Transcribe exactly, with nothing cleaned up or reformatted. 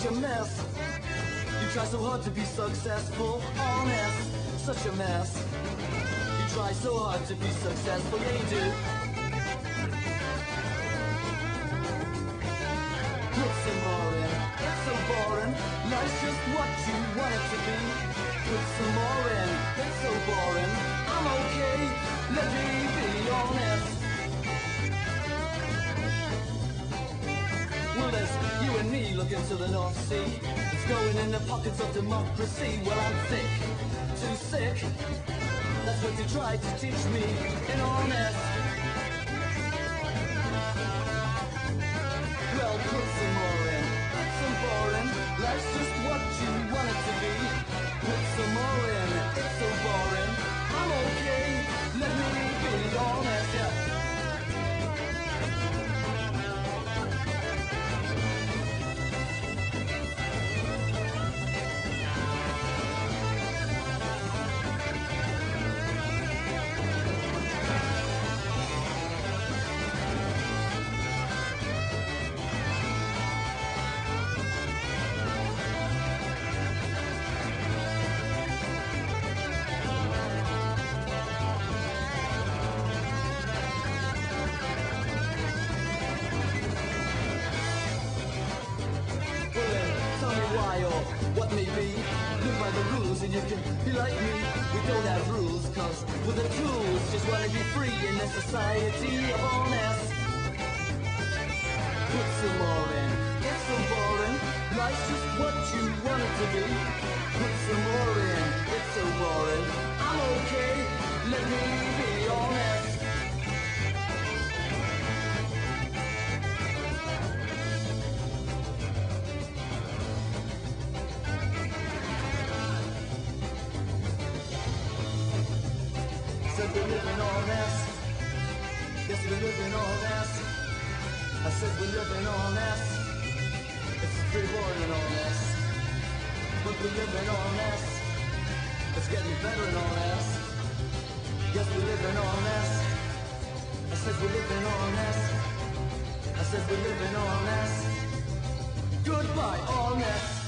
such a mess. You try so hard to be successful, honest, such a mess. You try so hard to be successful, yeah you do. Put some more in, it's so boring. Life's just what you want it to be. Put some more in, it's so boring. I'm okay, let me be honest. Well, there's you and me looking to the North Sea. It's going in the pockets of democracy. Well, I'm sick, too sick. That's what you tried to teach me in honest. Well, put some more in, it's so boring. Life's just what you want it to be. Put some more in, it's so boring. I'm okay, let me be honest, yeah. What may be, live by the rules and you can be like me. We don't have rules cause we're the tools. Just wanna be free in this society of honest. Put some more in, it's so boring. Life's just what you want it to be. Put some more in, it's so boring. I'm okay, let me be honest. Said we're living honest. Yes, we're living honest. I said we're living honest. It's pretty boring and honest. But we're living honest. It's getting better and honest. Yes, we're living honest. I said we're living honest. I said we're living honest. Goodbye, honest.